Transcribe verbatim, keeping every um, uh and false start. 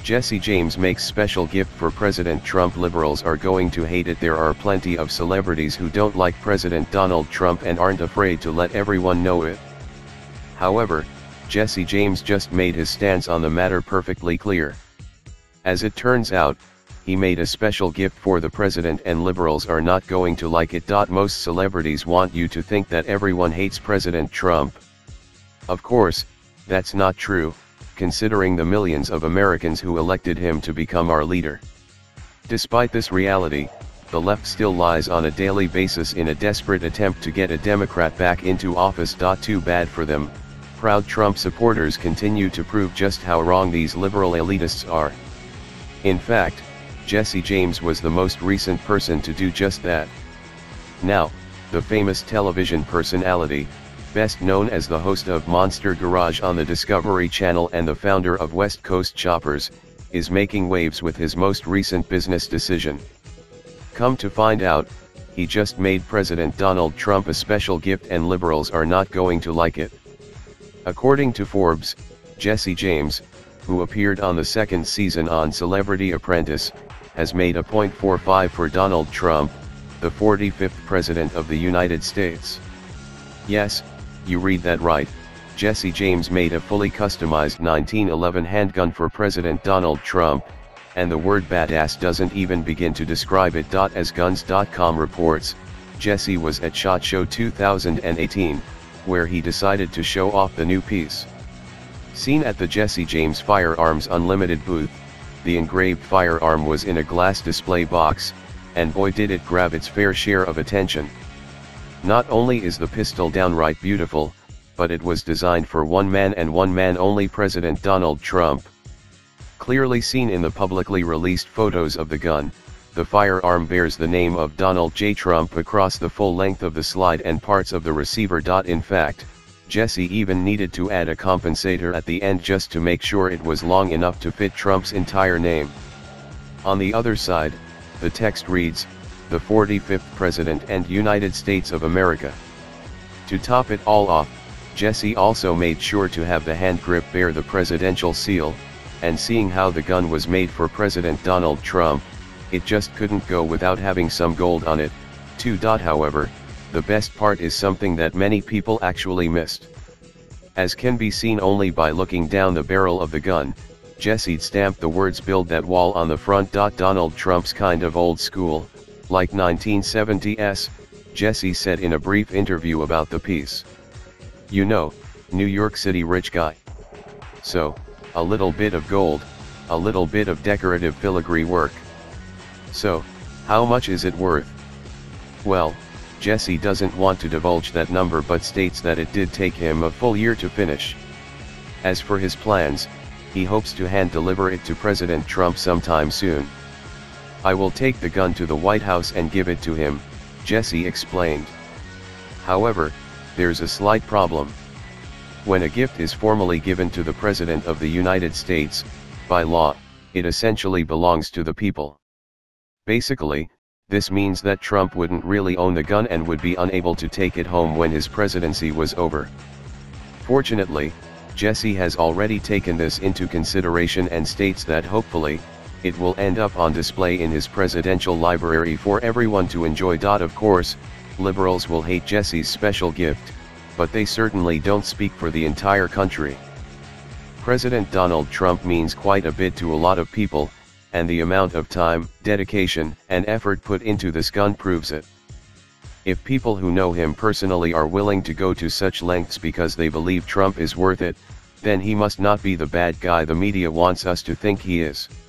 Jesse James makes special gift for President Trump. Liberals are going to hate it. There are plenty of celebrities who don't like President Donald Trump and aren't afraid to let everyone know it. However, Jesse James just made his stance on the matter perfectly clear. As it turns out, he made a special gift for the president and liberals are not going to like it. Most celebrities want you to think that everyone hates President Trump. Of course, that's not true, considering the millions of Americans who elected him to become our leader. Despite this reality, the left still lies on a daily basis in a desperate attempt to get a Democrat back into office. Too bad for them. Proud Trump supporters continue to prove just how wrong these liberal elitists are. In fact, Jesse James was the most recent person to do just that. Now, the famous television personality, best known as the host of Monster Garage on the Discovery Channel and the founder of West Coast Choppers, is making waves with his most recent business decision. Come to find out, he just made President Donald Trump a special gift and liberals are not going to like it. According to Forbes, Jesse James, who appeared on the second season on Celebrity Apprentice, has made a point four five for Donald Trump, the forty-fifth President of the United States. Yes, you read that right, Jesse James made a fully customized nineteen eleven handgun for President Donald Trump, and the word badass doesn't even begin to describe it. As guns dot com reports, Jesse was at SHOT Show two thousand eighteen, where he decided to show off the new piece. Seen at the Jesse James Firearms Unlimited booth, the engraved firearm was in a glass display box, and boy did it grab its fair share of attention. Not only is the pistol downright beautiful, but it was designed for one man and one man only, President Donald Trump. Clearly seen in the publicly released photos of the gun, the firearm bears the name of Donald J. Trump across the full length of the slide and parts of the receiver. In fact, Jesse even needed to add a compensator at the end just to make sure it was long enough to fit Trump's entire name. On the other side, the text reads, "The forty-fifth President and United States of America." To top it all off, Jesse also made sure to have the hand grip bear the presidential seal, and seeing how the gun was made for President Donald Trump, it just couldn't go without having some gold on it, too. However, the best part is something that many people actually missed. As can be seen only by looking down the barrel of the gun, Jesse stamped the words "Build that wall" on the front. Donald Trump's kind of old school, like nineteen seventies, Jesse said in a brief interview about the piece. "You know, New York City rich guy. So, a little bit of gold, a little bit of decorative filigree work. So, how much is it worth?" Well, Jesse doesn't want to divulge that number but states that it did take him a full year to finish. As for his plans, he hopes to hand-deliver it to President Trump sometime soon. "I will take the gun to the White House and give it to him," Jesse explained. However, there's a slight problem. When a gift is formally given to the President of the United States, by law, it essentially belongs to the people. Basically, this means that Trump wouldn't really own the gun and would be unable to take it home when his presidency was over. Fortunately, Jesse has already taken this into consideration and states that hopefully, it will end up on display in his presidential library for everyone to enjoy. Of course, liberals will hate Jesse's special gift, but they certainly don't speak for the entire country. President Donald Trump means quite a bit to a lot of people, and the amount of time, dedication, and effort put into this gun proves it. If people who know him personally are willing to go to such lengths because they believe Trump is worth it, then he must not be the bad guy the media wants us to think he is.